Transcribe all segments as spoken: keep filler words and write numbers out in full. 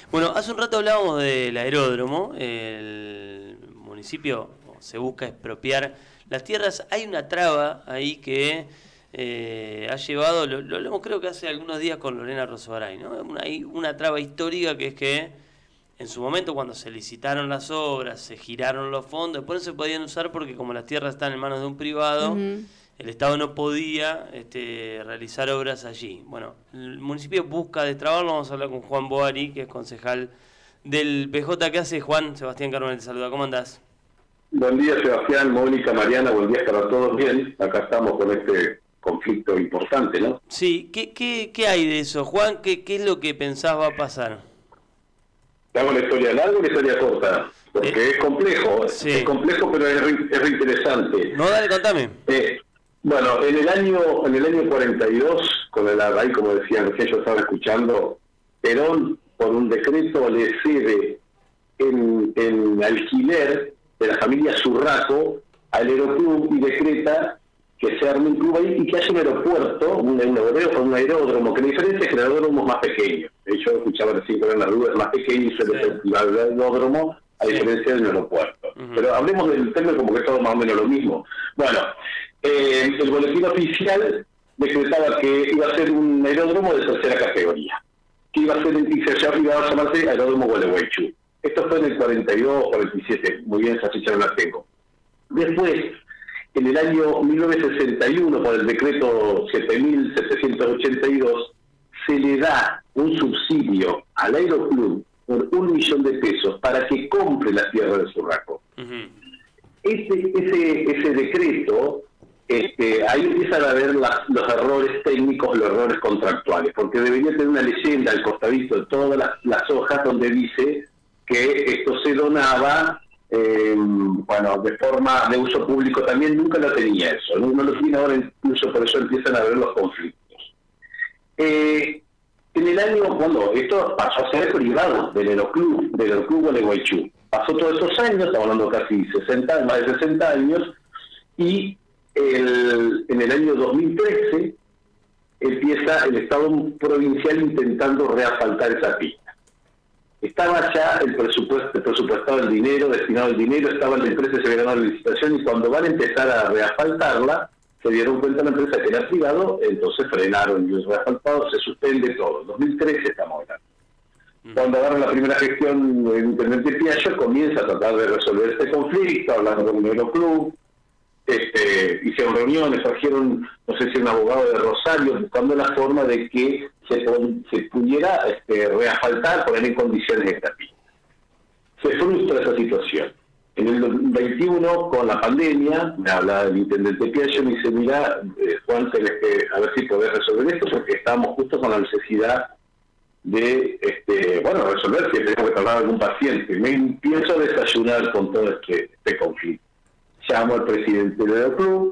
Bueno, hace un rato hablábamos del aeródromo. El municipio se busca expropiar las tierras. Hay una traba ahí que eh, ha llevado, lo, lo hablamos creo que hace algunos días con Lorena Rosogaray, ¿no? Una, hay una traba histórica que es que en su momento cuando se licitaron las obras, se giraron los fondos, después no se podían usar porque como las tierras están en manos de un privado, uh-huh. el Estado no podía este, realizar obras allí. Bueno, el municipio busca destrabarlo. Vamos a hablar con Juan Boari, que es concejal del P J. ¿Qué hace, Juan? Sebastián Carmen te saluda. ¿Cómo andás? Buen día, Sebastián, Mónica, Mariana. Buen día para todos. Bien, acá estamos con este conflicto importante, ¿no? Sí, ¿qué, qué, qué hay de eso, Juan? ¿Qué, qué es lo que pensás va a pasar? ¿Te hago la historia larga o la historia corta? Porque eh, es complejo, sí. es complejo, pero es, es interesante. No, dale, contame. Eh, bueno, en el año en el año cuarenta y dos, con el array, como decían, que yo estaba escuchando, Perón, por un decreto, le cede en, en alquiler de la familia Zurraco al Aeroclub y decreta que se arme un club ahí y que haya un aeropuerto, un, un, aeródromo, un aeródromo, que la diferencia es que el aeródromo es más pequeño. Yo escuchaba recién que eran las rutas más pequeñas y suele ser el aeródromo a diferencia del aeropuerto. Uh-huh. Pero hablemos del tema como que es todo más o menos lo mismo. Bueno, eh, el boletín oficial decretaba que iba a ser un aeródromo de tercera categoría, que iba a ser y se iba a llamarse Aeródromo Gualeguaychú. Esto fue en el cuarenta y dos, cuarenta y siete, muy bien, esa fecha no la tengo. Después, en el año mil novecientos sesenta y uno, por el decreto siete mil setecientos ochenta y dos, se le da un subsidio al Aeroclub por un millón de pesos para que compre la tierra de Zurraco. Uh-huh. Ese, ese, ese decreto, este, ahí empiezan a ver las, los errores técnicos, los errores contractuales, porque debería tener una leyenda al costadito de todas las, las hojas donde dice que esto se donaba, eh, bueno, de forma de uso público también. Nunca lo tenía eso, no, no lo tiene ahora, incluso por eso empiezan a ver los conflictos. Eh, en el año, cuando esto pasó a ser privado del Aeroclub, del Aeroclub Gualeguaychú, pasó todos estos años, estamos hablando casi sesenta, más de sesenta años, y el, en el año dos mil trece empieza el Estado provincial intentando reasfaltar esa pista. Estaba ya el presupuesto, el presupuestado el dinero, destinado el dinero, estaba la empresa, se había ganado la licitación, y cuando van a empezar a reasfaltarla, se dieron cuenta la empresa que era privado, entonces frenaron y el reasfaltado se suspende todo. dos mil trece estamos hablando. Mm. Cuando agarran la primera gestión del intendente Piaggio, comienza a tratar de resolver este conflicto, hablando con el Aeroclub, este, hicieron reuniones, trajeron, no sé si un abogado de Rosario, buscando la forma de que se, se pudiera este, reasfaltar, poner en condiciones esta pista. Se frustra esa situación. En el veintiuno, con la pandemia, me habla el intendente Piaggio, me dice, mira, eh, Juan, tenés que a ver si podés resolver esto, porque estábamos justo con la necesidad de, este, bueno, resolver que tenemos que tratar a algún paciente. Me empiezo a desayunar con todo este, este conflicto. Llamo al presidente del Aeroclub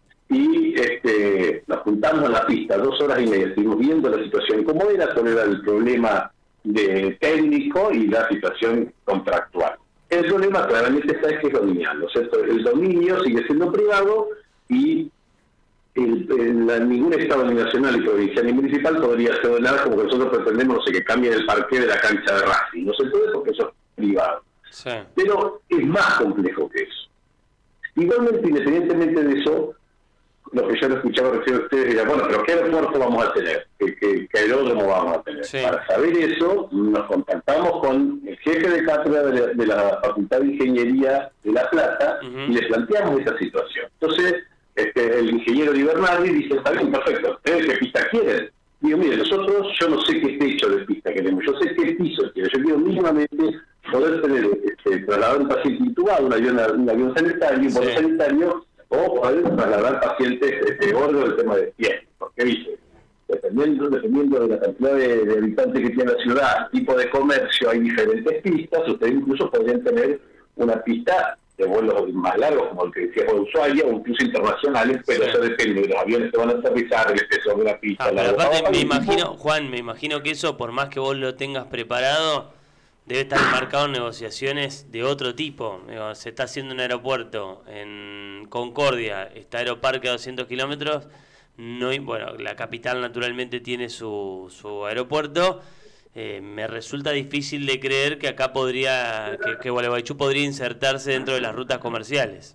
y este, nos juntamos en la pista, dos horas y media, estuvimos viendo la situación cómo era, cuál era el problema de técnico y la situación contractual. El problema claramente está es que es dominado, ¿cierto? El dominio sigue siendo privado y el, el, la, ningún Estado ni nacional, ni provincial, ni municipal podría hacer nada como que nosotros pretendemos, no sé, que cambien el parqué de la cancha de Racing. No se puede porque eso es privado. Sí. Pero es más complejo que eso. Igualmente, independientemente de eso, lo que yo lo escuchaba recién a ustedes era, bueno, pero ¿qué aeropuerto vamos a tener? ¿Qué, qué, qué aeródromo vamos a tener? Sí. Para saber eso, nos contactamos con el jefe de cátedra de la, de la Facultad de Ingeniería de La Plata, uh-huh. y le planteamos esa situación. Entonces, este, el ingeniero Di Bernardi dice, está bien, perfecto, ¿ustedes qué pista quieren? Digo, mire, nosotros, yo no sé qué techo de pista queremos, yo sé qué piso quiero, yo quiero mínimamente poder tener, este, trasladar un paciente intubado, un avión, un avión sanitario, un vuelo sí. sanitario, o poder trasladar pacientes este, gordos del tema de piel, porque dice, dependiendo, dependiendo de la cantidad de, de habitantes que tiene la ciudad, tipo de comercio, hay diferentes pistas, ustedes incluso podrían tener una pista de vuelos más largos, como el que decía por Ushuaia, o incluso internacionales, pero sí. eso depende de los aviones que van a aterrizar, el espesor de la pista. Ah, la pero aparte me imagino, Juan, me imagino que eso, por más que vos lo tengas preparado, debe estar enmarcado en negociaciones de otro tipo. Digo, se está haciendo un aeropuerto en Concordia, está Aeroparque a doscientos kilómetros, no, bueno, la capital naturalmente tiene su, su aeropuerto, eh, me resulta difícil de creer que acá podría, que, que Gualeguaychú podría insertarse dentro de las rutas comerciales.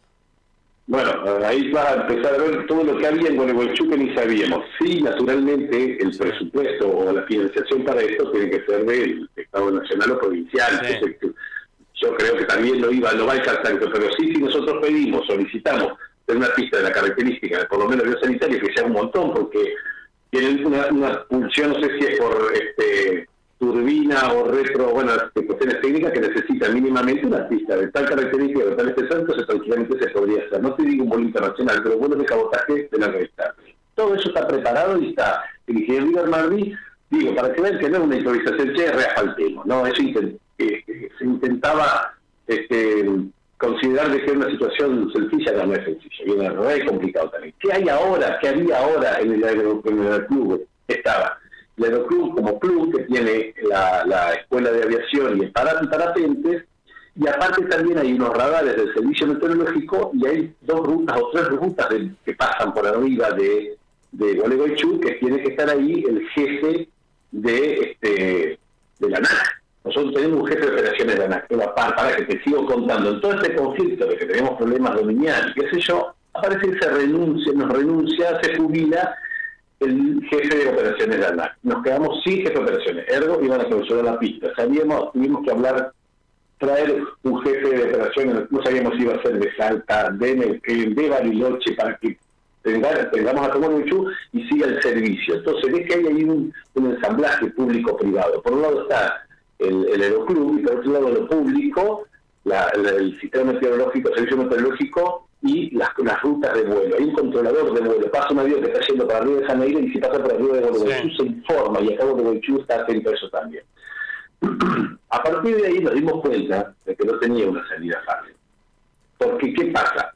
Bueno, ahí va a empezar a ver todo lo que había en Gualeguaychú que ni sabíamos. Sí, naturalmente, el presupuesto o la financiación para esto tiene que ser del Estado nacional o provincial. Sí. Entonces, yo creo que también lo iba, lo va a alcanzar, pero sí, si nosotros pedimos, solicitamos tener una pista de la característica, por lo menos biosanitaria, que sea un montón, porque tienen una, una función, no sé si es por este turbina o retro, bueno, cuestiones técnicas que necesitan mínimamente una pista de tal característica, de tal espesor, entonces tranquilamente se podría hacer. No te digo un vuelo internacional, pero vuelos de cabotaje de la revista. Todo eso está preparado y está. El ingeniero River Martí, digo, para que vean que no es una improvisación, che, reasfaltemos, ¿no? Eso intent, eh, se intentaba este, considerar de que era una situación sencilla, no, no es sencilla, viene no es complicado también. ¿Qué hay ahora? ¿Qué había ahora en el, en el aeroclub? Estaba el aeroclub como club que tiene la, la escuela de aviación y el parapentes, y aparte también hay unos radares del servicio meteorológico y hay dos rutas o tres rutas de, que pasan por arriba de, de Gualeguaychú, que tiene que estar ahí el jefe de este de la ANAC. Nosotros tenemos un jefe de operaciones de la ANAC, que para, para que te sigo contando, en todo este conflicto de que tenemos problemas dominiales, qué sé yo, aparece que se renuncia, nos renuncia, se jubila el jefe de operaciones de la ANAC. Nos quedamos sin jefe de operaciones, ergo iban a clausurar la pista. Sabíamos, tuvimos que hablar, traer un jefe de operaciones, no sabíamos si iba a ser de Salta, de, de Bariloche, para que tenga, tengamos a Gualeguaychú y siga el servicio. Entonces ves que hay ahí un, un ensamblaje público-privado. Por un lado está el, el aeroclub y por otro lado lo público, la, la, el sistema meteorológico, el servicio meteorológico y las, las rutas de vuelo. Hay un controlador de vuelo, pasa un avión que está yendo para arriba de Janeiro y si pasa por arriba de Gualeguaychú sí. se informa, y acá Gualeguaychú está atento a eso también. A partir de ahí nos dimos cuenta de que no tenía una salida fácil. Porque, ¿qué pasa?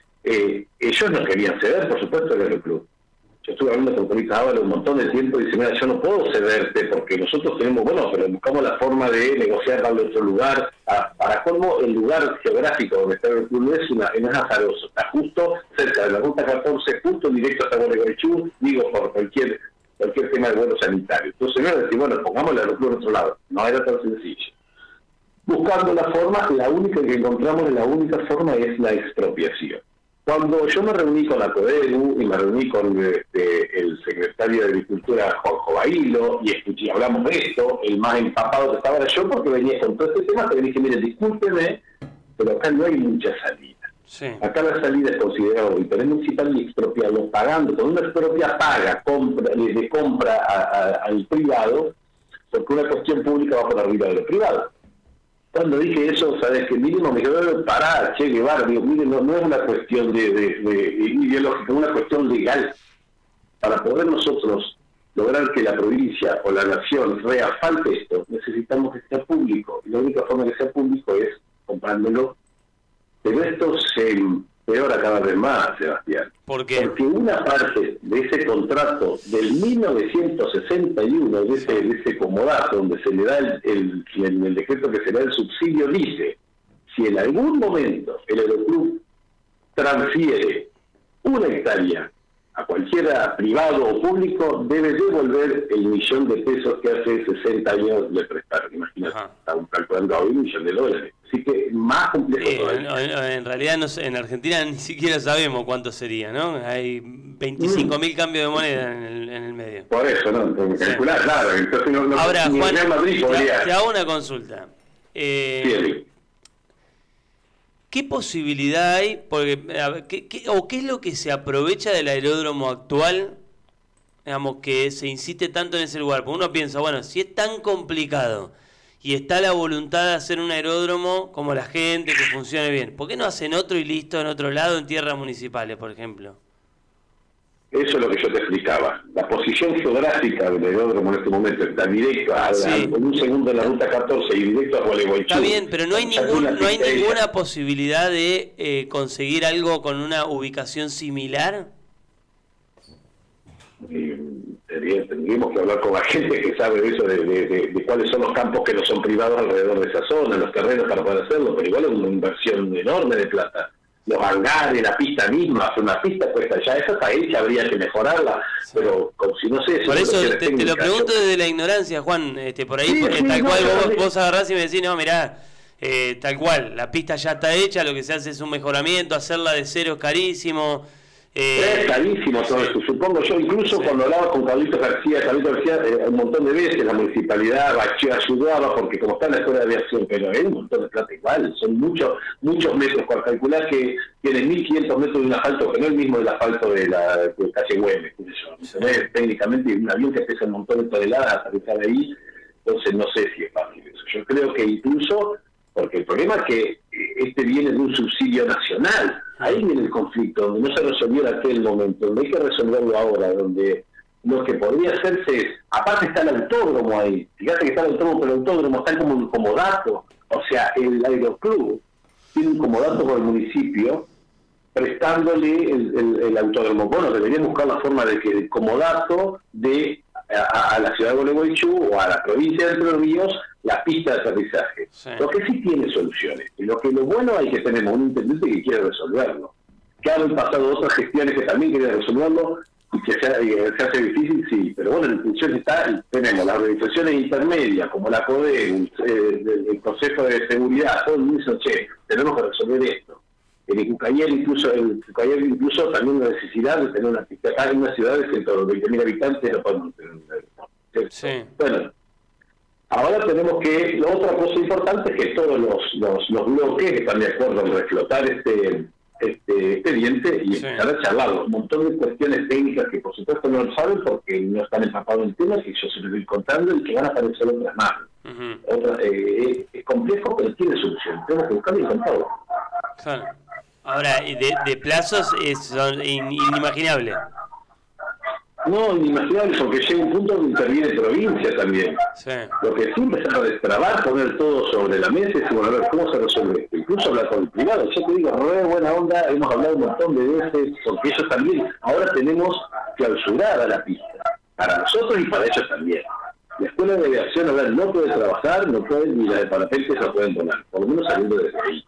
Eh, ellos no querían ceder, por supuesto, el aeroclub. Yo estuve hablando con Polita Ábalo un montón de tiempo y dice, mira, yo no puedo cederte porque nosotros tenemos, bueno, pero buscamos la forma de negociar darle otro lugar. A, para colmo, el lugar geográfico donde está el club no es, una, no es azaroso, está justo cerca de la ruta catorce, justo directo hasta Gualeguaychú, digo, por cualquier cualquier tema de vuelo sanitario. Entonces, no era decir, bueno, pongamos el aeropuerto en otro lado. No era tan sencillo. Buscando la forma, la única que encontramos, la única forma es la expropiación. Cuando yo me reuní con la CODERU y me reuní con este, el secretario de Agricultura, Jorge Bailo, y escuché, hablamos de esto, el más empapado que estaba era yo, porque venía con todo este tema, pero le dije, mire, discúlpeme, pero acá no hay mucha salida. Sí. Acá la salida es considerada interés municipal y expropiarlo pagando, con una expropia paga, compra, de compra a, a, al privado, porque una cuestión pública va por arriba de lo privado. Cuando dije eso, sabes que mínimo me dijeron, pará, Che Guevara, digo, mire, no, no es una cuestión de, de, de ideológica, es una cuestión legal. Para poder nosotros lograr que la provincia o la nación reasfalte esto, necesitamos que sea público. Y la única forma de que sea público es comprándolo. Pero esto se empeora cada vez más, Sebastián. ¿Por qué? Porque una parte de ese contrato del mil novecientos sesenta y uno, de ese, de ese comodato, donde se le da el, el, el, el decreto que se le da el subsidio, dice, si en algún momento el aeroclub transfiere una hectárea a cualquiera privado o público, debe devolver el millón de pesos que hace sesenta años le prestaron. Imagínate, estamos calculando ahora un millón de dólares. Así que más complejo sí, todavía. En, en realidad no sé, en Argentina ni siquiera sabemos cuánto sería, ¿no? Hay veinticinco mil mm. cambios de moneda en el, en el medio. Por eso, ¿no? Calcular, sí. Claro. Entonces no, no, ahora, ni Juan, Madrid podría... te, te hago una consulta. Eh, sí, ¿Qué posibilidad hay? Porque, a ver, ¿qué, qué, o qué es lo que se aprovecha del aeródromo actual, digamos, que se insiste tanto en ese lugar? Porque uno piensa, bueno, si es tan complicado y está la voluntad de hacer un aeródromo como la gente, que funcione bien, ¿por qué no hacen otro y listo en otro lado, en tierras municipales, por ejemplo? Eso es lo que yo te explicaba. La posición geográfica del aeródromo en este momento está directo a, sí. a, en un segundo en la ruta catorce y directo a Gualeguaychú. Está bien, pero no hay ningún, no hay ninguna posibilidad de eh, conseguir algo con una ubicación similar. Eh, tendríamos que hablar con la gente que sabe de eso, de, de, de, de cuáles son los campos que no son privados alrededor de esa zona, los terrenos para poder hacerlo, pero igual es una inversión enorme de plata. los hangares, la pista misma, hacer una pista puesta ya, esa está hecha, habría que mejorarla, sí. pero como si no sé... Por eso te, te lo pregunto yo. desde la ignorancia, Juan, este, por ahí, sí, porque sí, tal no, cual vos, sí. vos agarrás y me decís, no, mirá, eh, tal cual, la pista ya está hecha, lo que se hace es un mejoramiento, hacerla de cero es carísimo... Eh, es carísimo todo sí. esto, supongo yo, incluso sí. cuando hablaba con Carlitos García, Carlitos García eh, un montón de veces la municipalidad ayudaba, porque como está en la escuela de aviación, pero es un montón de plata igual, son muchos muchos metros, para calcular que tiene mil quinientos metros de un asfalto, que no es el mismo del asfalto de la de calle Güemes, sí. técnicamente un avión que pesa un montón de toneladas aterrizar ahí, entonces no sé si es fácil eso. Yo creo que incluso, porque el problema es que este viene de un subsidio nacional, ahí viene el conflicto, donde no se resolvió en aquel momento, donde hay que resolverlo ahora, donde lo que podría hacerse es, aparte está el autódromo ahí, fíjate que está el autódromo, pero el autódromo está como un comodato, o sea, el aeroclub tiene un comodato con el municipio, prestándole el, el, el autódromo. Bueno, deberían buscar la forma de que el comodato de a, a la ciudad de Gualeguaychú o a la provincia de Entre Ríos la pista de aterrizaje. Sí. Lo que sí tiene soluciones. Y lo que lo bueno hay que tener un intendente que quiere resolverlo. Que han pasado otras gestiones que también quieren resolverlo y que se, se hace difícil, sí. Pero bueno, la intención está, y tenemos las organizaciones intermedias, como la CODE, el, el, el Consejo de Seguridad, todo el mundo dice, che, tenemos que resolver esto. El Icucayer incluso, el Icucayer incluso también la necesidad de tener una pista. Acá en una ciudad de ciento veinte mil habitantes no podemos tener. Sí. Bueno, ahora tenemos que, la otra cosa importante es que todos los, los, los bloques están de acuerdo en reflotar este, este expediente y sí. empezar a charlarlo. Un montón de cuestiones técnicas que por supuesto no lo saben porque no están empapados en temas que yo se los voy contando y que van a aparecer otras más. Uh-huh. Otra, eh, es complejo, pero tiene solución. Tenemos que buscarlo y contarlo. Claro. Ahora, de, de plazos es, son in, inimaginables. No, inimaginable, porque llega un punto donde interviene provincia también. Sí. Lo que sí empezar a destrabar, poner todo sobre la mesa y decir, bueno, a ver, ¿cómo se resuelve esto? Incluso hablar con el privado. Yo te digo, re buena onda, hemos hablado un montón de veces, porque ellos también, ahora tenemos clausurar a la pista, para nosotros y para ellos también. La escuela de aviación, a ver, no puede trabajar, no puede, ni la de parapente se pueden donar, por lo menos saliendo desde ahí.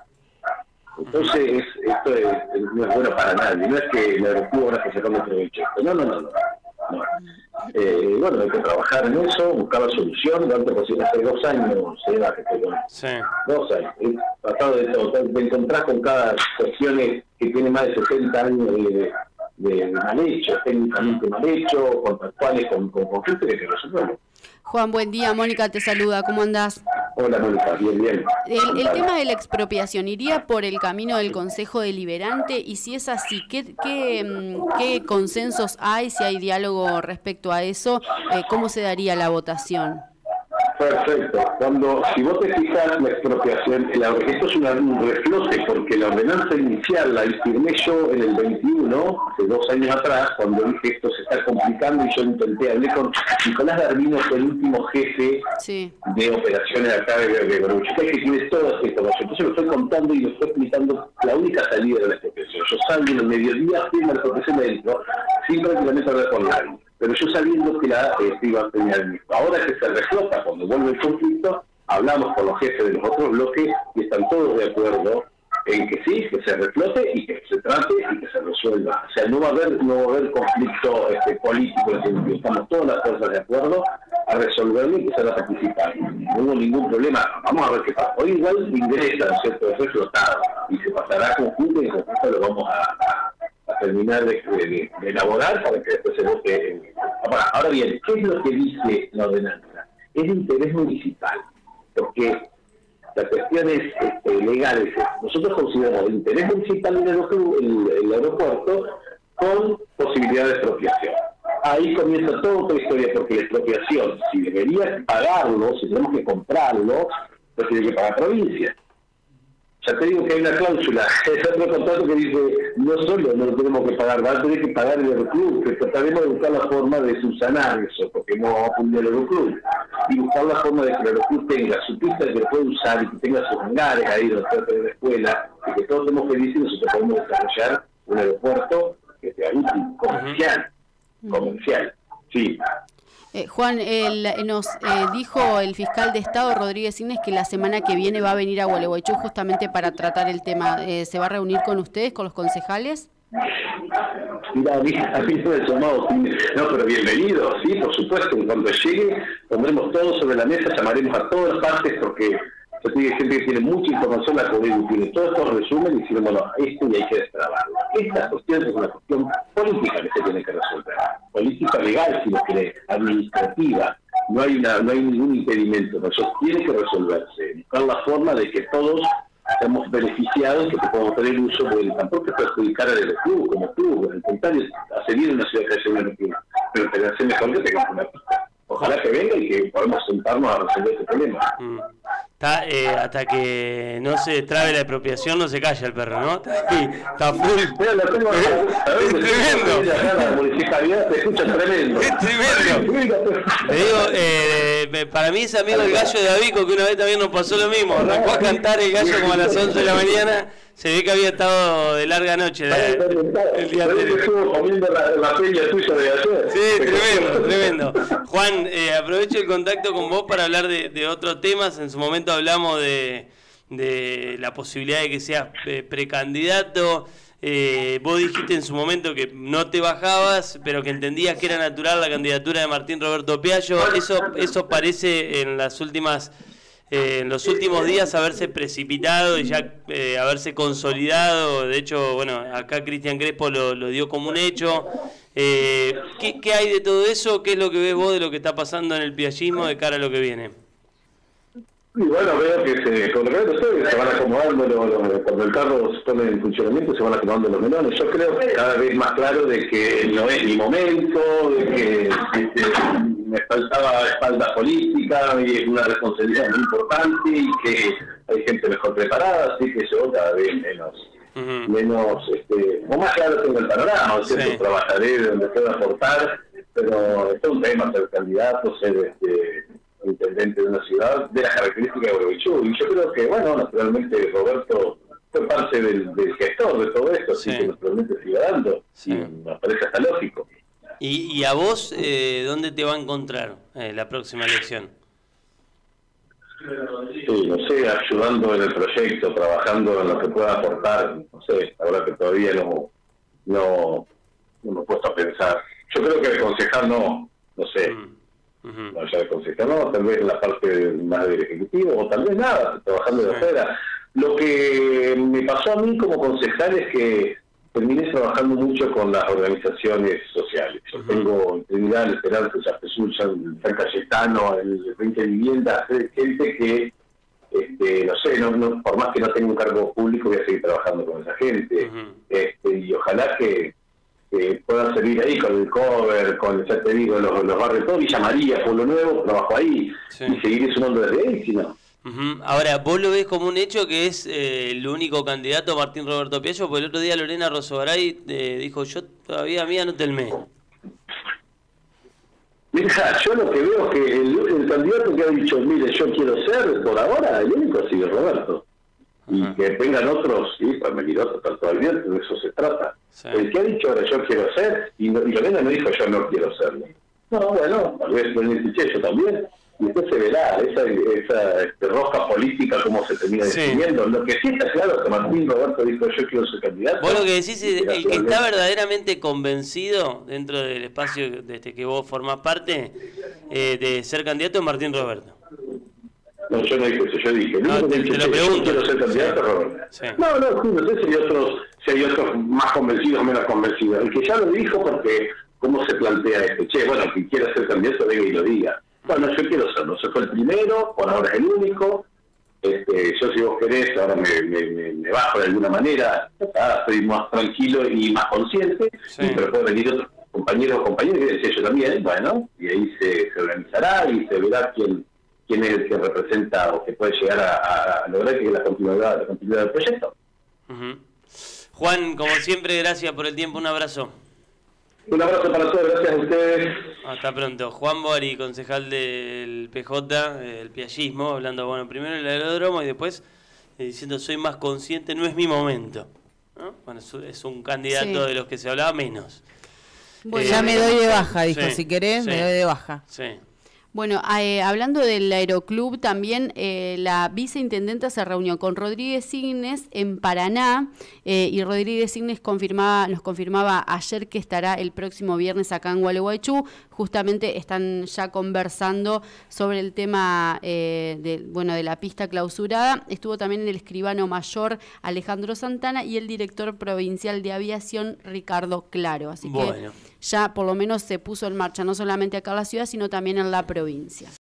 Entonces, es, esto es, no es bueno para nadie, no es que la aeropuerto ahora que sacamos provecho. No, no, no, no. no. Eh, bueno, hay que trabajar en eso, buscar la solución. Hace dos años se da que estoy con sí. Dos años. He tratado de, de encontrar con cada cuestión que tiene más de sesenta años de, de, de mal hecho, técnicamente mal hecho, contractuales con, con conflictos que hay que resolverlo. Juan, buen día. Mónica te saluda. ¿Cómo andás? Hola, Mónica. Bien, bien. El, el tema de la expropiación, ¿iría por el camino del Consejo Deliberante? Y si es así, ¿qué, qué, qué consensos hay? Si hay diálogo respecto a eso, eh, ¿cómo se daría la votación? Perfecto. Cuando, si vos te fijas, la expropiación, la, esto es una, un reflote, porque la ordenanza inicial la firmé yo en el veintiuno, hace dos años atrás, cuando dije esto se está complicando, y yo intenté, hablé con Nicolás Garbino, que es el último jefe sí. de operaciones acá de Gualeguaychú, que tiene toda esta información. Entonces lo estoy contando y lo estoy explicando la única salida de la expropiación. Yo salgo en el mediodía, firmo la expropiación de dentro, sin prácticamente hablar con nadie. Pero yo sabiendo que la eh, iba a terminar mismo. Ahora que se reflota, cuando vuelve el conflicto, hablamos con los jefes de los otros bloques y están todos de acuerdo en que sí, que se reflote y que se trate y que se resuelva. O sea, no va a haber, no va a haber conflicto este, político, estamos todas las fuerzas de acuerdo a resolverlo y empezar a participar. No hubo ningún problema. Vamos a ver qué pasa. Hoy igual ingresa, ¿no es cierto?, es reflotado y se pasará conjunto y en conjunto lo vamos a, a a terminar de, de, de elaborar para que después se vote. Ahora, ahora bien, ¿qué es lo que dice la ordenanza? Es de interés municipal, porque la cuestión es este, legal. Nosotros consideramos el interés municipal del aeropuerto, el, el aeropuerto con posibilidad de expropiación. Ahí comienza toda otra historia, porque la expropiación, si debería pagarlo, si tenemos que comprarlo, pues tiene que pagar provincia. Ya te digo que hay una cláusula, es otro contrato que dice, no solo no lo tenemos que pagar, va a tener que pagar el aeroclub, que trataremos de buscar la forma de subsanar eso, porque no va a fundir el aeroclub, y buscar la forma de que el aeroclub tenga su pista que lo puede usar y que tenga sus hangares ahí donde está la escuela, y que todos estemos felices y nosotros podemos desarrollar un aeropuerto que sea útil, comercial, uh-huh. comercial, sí. Eh, Juan, el, nos eh, dijo el fiscal de Estado, Rodríguez Signes, que la semana que viene va a venir a Gualeguaychú justamente para tratar el tema. Eh, ¿Se va a reunir con ustedes, con los concejales? Mira, a mí, a mí no me llamado, no, pero bienvenido, sí, por supuesto, cuando llegue pondremos todo sobre la mesa, llamaremos a todas las partes, porque yo te digo, gente que tiene mucha información, la CODEU tiene todo esto resumen y decir, bueno, esto y hay que destrabarlo. Esta cuestión es una cuestión política que se tiene que resolver, política legal, si lo quiere, administrativa, no hay una, no hay ningún impedimento, pero eso tiene que resolverse, buscar la forma de que todos estamos beneficiados, que podamos tener uso, porque tampoco es perjudicar al club como club, al contrario, hace bien una ciudad que haya un club, pero te hace mejor que tengamos una pista. Ojalá que venga y que podamos sentarnos a resolver este problema. Mm. Está, eh, hasta que no se trabe la expropiación no se calla el perro, ¿no? Está, está full. Mira, lo tengo, es tremendo. La municipalidad se escucha tremendo. Es tremendo. Te digo, eh, para mí es amigo del gallo de Abico, que una vez también nos pasó lo mismo. Arrancó a cantar el gallo como a las once de la mañana. Se ve que había estado de larga noche de, el día anterior. Estuvo comiendo la, la peña tuya de ayer. Sí, tremendo, tremendo. Juan, eh, aprovecho el contacto con vos para hablar de, de otros temas. En su momento hablamos de, de la posibilidad de que seas eh, precandidato. Eh, vos dijiste en su momento que no te bajabas, pero que entendías que era natural la candidatura de Martín Roberto Piallo. Eso, eso parece en las últimas... Eh, en los últimos días haberse precipitado y ya eh, haberse consolidado. De hecho, bueno, acá Cristian Crespo lo, lo dio como un hecho. Eh, ¿qué, ¿Qué hay de todo eso? ¿Qué es lo que ves vos de lo que está pasando en el piallismo de cara a lo que viene? Y bueno, veo que se, con que se van acomodando, los, los, cuando el carro se pone en funcionamiento se van acomodando los melones. Yo creo que cada vez más claro de que no es mi momento, de que, de que me faltaba espalda política y es una responsabilidad muy importante y que hay gente mejor preparada, así que yo cada vez menos, uh-huh. menos, este, o más claro tengo el panorama, ¿no? Sí. Trabajaré donde pueda aportar, pero es un tema ser candidato, ser este intendente de una ciudad de las características de Gualeguaychú, y yo creo que, bueno, naturalmente Roberto fue parte del, del gestor de todo esto, así sí. que naturalmente sigue dando, sí. y me parece hasta lógico. ¿Y, y a vos eh, dónde te va a encontrar eh, la próxima elección? Sí, no sé, ayudando en el proyecto, trabajando en lo que pueda aportar, no sé, ahora que todavía no, no, no me he puesto a pensar. Yo creo que el concejal no, no sé. Mm. Uh-huh. No, ya de concejal no, tal vez en la parte más del ejecutivo, o tal vez nada, trabajando de uh-huh. afuera. Lo que me pasó a mí como concejal es que terminé trabajando mucho con las organizaciones sociales. Yo uh-huh. tengo en Trinidad, en Esperanza, en Chapezul, en San Cayetano, el veinte Viviendas, gente que, este, no sé, no, no, por más que no tenga un cargo público, voy a seguir trabajando con esa gente. Uh-huh. este, y ojalá que que puedan servir ahí con el cover, con, ya te digo, los, los barrios, todo Villa María, Pueblo Nuevo, trabajo ahí, sí. y seguiré sumando desde ahí, si no. Uh-huh. Ahora, ¿vos lo ves como un hecho que es eh, el único candidato Martín Roberto Piallo? Porque el otro día Lorena Rosogaray eh, dijo, yo todavía mía no telmé. Mira, yo lo que veo es que el, el candidato que ha dicho, mire, yo quiero ser, por ahora, el único ha sido Roberto. Y uh-huh. que vengan otros, sí, para venir otros, tanto al bien, de eso se trata. Sí. El que ha dicho ahora yo quiero ser, y, no, y Lorena no dijo yo no quiero serlo. No, bueno, tal vez lo dice yo también, y después se verá esa, esa este, rosca política cómo se termina sí. definiendo. Lo que sí está claro es que Martín Roberto dijo yo quiero ser candidato. Vos lo que decís es el, el que está verdaderamente convencido dentro del espacio de este que vos formás parte eh, de ser candidato es Martín Roberto. No, yo no dije eso, yo dije, no, te, dije, te lo pregunto. Yo quiero ser candidato, sí. Roberto. Sí. No, no, no sé si hay otros, si hay otros más convencidos o menos convencidos. El que ya lo dijo, porque cómo se plantea esto. Che, bueno, quien quiera ser candidato, venga y lo diga. Bueno, yo quiero serlo, se fue el primero, por ahora es el único. Este, yo si vos querés, ahora me, me, me, me bajo de alguna manera, ah, estoy más tranquilo y más consciente, sí. pero pueden venir otros compañeros o compañeras, que decía yo también, bueno, y ahí se, se organizará y se verá quién quién es el que representa o que puede llegar a, a lograr que la continuidad, la continuidad del proyecto. Uh-huh. Juan, como siempre, gracias por el tiempo, un abrazo. Un abrazo para todos, gracias a ustedes. Hasta pronto. Juan Boari, concejal del P J, el piallismo, hablando, bueno, primero el aeródromo y después eh, diciendo soy más consciente, no es mi momento, ¿no? Bueno, es un candidato sí. de los que se hablaba menos. Bueno, eh, ya me doy de baja, dijo, sí, si querés, sí, me doy de baja. Sí. Bueno, eh, hablando del Aeroclub, también eh, la viceintendenta se reunió con Rodríguez Signes en Paraná eh, y Rodríguez Signes confirmaba, nos confirmaba ayer que estará el próximo viernes acá en Gualeguaychú. Justamente están ya conversando sobre el tema eh, de, bueno, de la pista clausurada. Estuvo también el escribano mayor Alejandro Santana y el director provincial de aviación Ricardo Claro. Así Bueno. que ya por lo menos se puso en marcha, no solamente acá en la ciudad, sino también en la provincia.